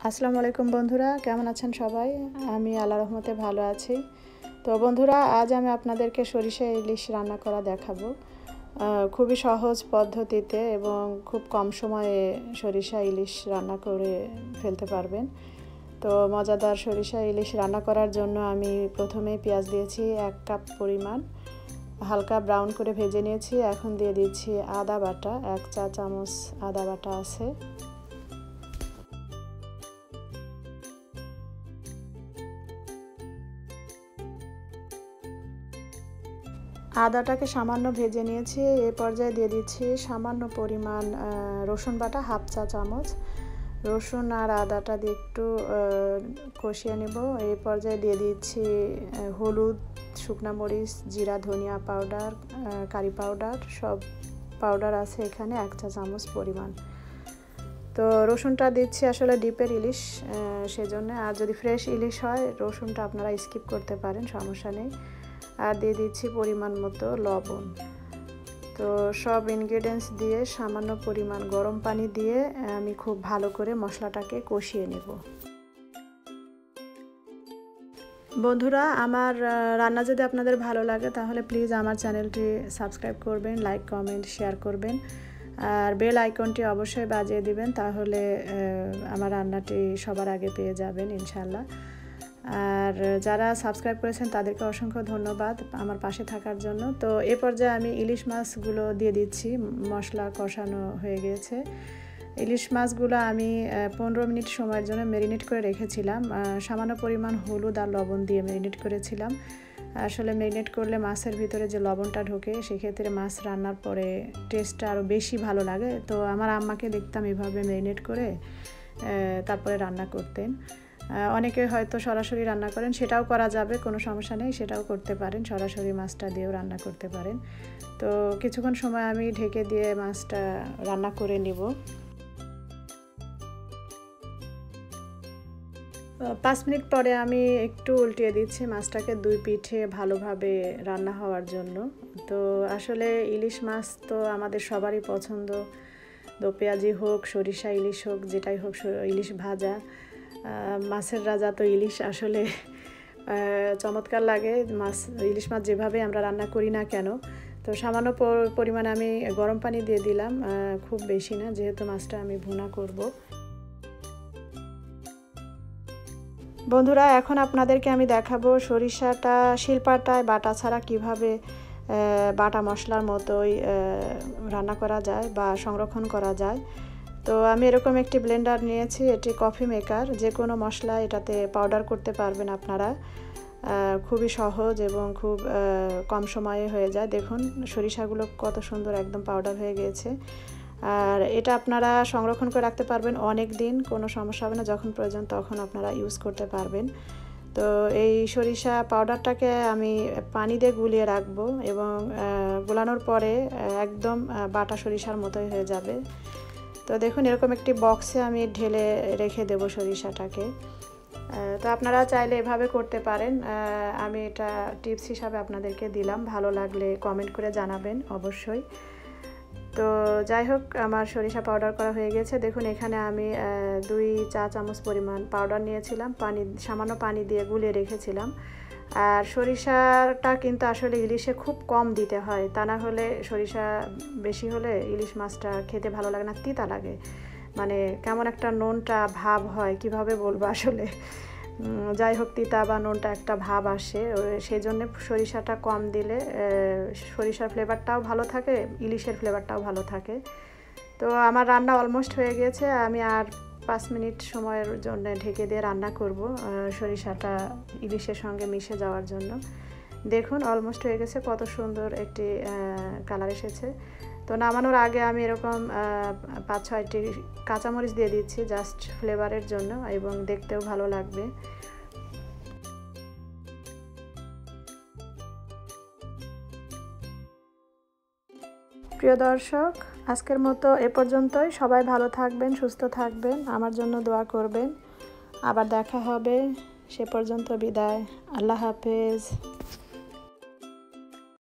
আসসালামু আলাইকুম বন্ধুরা, কেমন আছেন সবাই? আমি আল্লাহর রহমতে ভালো আছি। তো বন্ধুরা, আজ আমি আপনাদেরকে সরিষা ইলিশ রান্না করা দেখাবো। খুবই সহজ পদ্ধতিতে এবং খুব কম সময়ে সরিষা ইলিশ রান্না করে ফেলতে পারবেন। তো মজাদার সরিষা ইলিশ রান্না করার জন্য আমি প্রথমেই পেঁয়াজ দিয়েছি 1 কাপ পরিমাণ, হালকা ব্রাউন করে ভেজে নিয়েছি। এখন দিয়ে দিচ্ছি আদা বাটা, 1 চা চামচ আদা বাটা আছে। আদাটাকে সামান্য ভেজে নিয়েছি। এই পর্যায়ে দিয়ে দিচ্ছি সামান্য পরিমাণ রসুন বাটা, 1/2 চা চামচ। রসুন আর আদাটা দিয়ে একটু কষিয়ে নেব। এই পর্যায়ে দিয়ে দিচ্ছি হলুদ, শুকনা মরিচ, জিরা, ধনিয়া পাউডার, কারি পাউডার, সব পাউডার আছে এখানে 1 চা চামচ পরিমাণ। তো রসুনটা দিচ্ছি আসলে ডিপের ইলিশ সেজন্য, আর যদি ফ্রেশ ইলিশ হয় রসুনটা আপনারা স্কিপ করতে পারেন, সমস্যা নেই। আর দিয়ে দিচ্ছি পরিমাণ মতো লবণ। তো সব ইনগ্রেডিয়েন্টস দিয়ে সামান্য পরিমাণ গরম পানি দিয়ে আমি খুব ভালো করে মশলাটাকে কষিয়ে নেব। বন্ধুরা, আমার রান্না যদি আপনাদের ভালো লাগে তাহলে প্লিজ আমার চ্যানেলটি সাবস্ক্রাইব করবেন, লাইক, কমেন্ট, শেয়ার করবেন, আর বেল আইকনটি অবশ্যই বাজিয়ে দিবেন, তাহলে আমার রান্নাটি সবার আগে পেয়ে যাবেন ইনশাল্লাহ। আর যারা সাবস্ক্রাইব করেছেন তাদেরকে অসংখ্য ধন্যবাদ আমার পাশে থাকার জন্য। তো এ পর্যায়ে আমি ইলিশ মাছগুলো দিয়ে দিচ্ছি। মশলা কষানো হয়ে গিয়েছে। ইলিশ মাছগুলো আমি 15 মিনিট সময়ের জন্য ম্যারিনেট করে রেখেছিলাম। সামান্য পরিমাণ হলুদ আর লবণ দিয়ে ম্যারিনেট করেছিলাম। আসলে ম্যারিনেট করলে মাছের ভিতরে যে লবণটা ঢোকে, সেক্ষেত্রে মাছ রান্নার পরে টেস্টটা আরও বেশি ভালো লাগে। তো আমার আম্মাকে দেখতাম এভাবে ম্যারিনেট করে তারপরে রান্না করতেন। অনেকে হয়তো সরাসরি রান্না করেন, সেটাও করা যাবে, কোনো সমস্যা নেই, সেটাও করতে পারেন, সরাসরি মাছটা দিয়েও রান্না করতে পারেন। তো কিছুক্ষণ সময় আমি ঢেকে দিয়ে মাছটা রান্না করে নিব। 5 মিনিট পরে আমি একটু উল্টিয়ে দিচ্ছি মাছটাকে 2 পিঠে ভালোভাবে রান্না হওয়ার জন্য। তো আসলে ইলিশ মাছ তো আমাদের সবারই পছন্দ, দো পেঁয়াজি হোক, সরিষা ইলিশ হোক, যেটাই হোক, ইলিশ ভাজা, মাছের রাজা তো ইলিশ। আসলে চমৎকার লাগে মাছ, ইলিশ মাছ যেভাবে আমরা রান্না করি না কেন। তো সামান্য পরিমাণে আমি গরম পানি দিয়ে দিলাম, খুব বেশি না, যেহেতু মাছটা আমি ভুনা করব। বন্ধুরা, এখন আপনাদেরকে আমি দেখাবো সরিষাটা শিলপাটায় বাটা ছাড়া কিভাবে বাটা মশলার মতোই রান্না করা যায় বা সংরক্ষণ করা যায়। তো আমি এরকম একটি ব্লেন্ডার নিয়েছি, এটি কফি মেকার, যে কোনো মশলা এটাতে পাউডার করতে পারবেন আপনারা। খুবই সহজ এবং খুব কম সময়ে হয়ে যায়। দেখুন সরিষাগুলো কত সুন্দর একদম পাউডার হয়ে গিয়েছে। আর এটা আপনারা সংরক্ষণ করে রাখতে পারবেন অনেক দিন, কোনো সমস্যা হবে না, যখন প্রয়োজন তখন আপনারা ইউজ করতে পারবেন। তো এই সরিষা পাউডারটাকে আমি পানি দিয়ে গুলিয়ে রাখবো এবং গোলানোর পরে একদম বাটা সরিষার মতোই হয়ে যাবে। তো দেখুন এরকম একটি বক্সে আমি ঢেলে রেখে দেব সরিষাটাকে। তো আপনারা চাইলে এভাবে করতে পারেন। আমি এটা টিপস হিসাবে আপনাদেরকে দিলাম, ভালো লাগলে কমেন্ট করে জানাবেন অবশ্যই। তো যাই হোক, আমার সরিষা পাউডার করা হয়ে গেছে। দেখুন এখানে আমি 2 চা চামচ পরিমাণ পাউডার নিয়েছিলাম, সামান্য পানি দিয়ে গুলিয়ে রেখেছিলাম। আর সরিষাটা কিন্তু আসলে ইলিশে খুব কম দিতে হয়, তা না হলে সরিষা বেশি হলে ইলিশ মাছটা খেতে ভালো লাগে না, তিতা লাগে, মানে কেমন একটা নোনটা ভাব হয়, কিভাবে বলবো আসলে। যাই হোক, তিতা বা নোনটা একটা ভাব আসে, সেই জন্য সরিষাটা কম দিলে সরিষার ফ্লেভারটাও ভালো থাকে, ইলিশের ফ্লেভারটাও ভালো থাকে। তো আমার রান্না অলমোস্ট হয়ে গিয়েছে। আমি আর 5 মিনিট সময়ের জন্য ঢেকে দিয়ে রান্না করব সরিষাটা ইলিশের সঙ্গে মিশে যাওয়ার জন্য। দেখুন অলমোস্ট হয়ে গেছে, কত সুন্দর একটি কালার এসেছে। তো নামানোর আগে আমি এরকম 5-6টি কাঁচামরিচ দিয়ে দিচ্ছি, জাস্ট ফ্লেভারের জন্য, এবং দেখতেও ভালো লাগবে। প্রিয় দর্শক, আজকের মতো এ পর্যন্তই। সবাই ভালো থাকবেন, সুস্থ থাকবেন, আমার জন্য দোয়া করবেন। আবার দেখা হবে, সে পর্যন্ত বিদায়। আল্লাহ হাফেজ।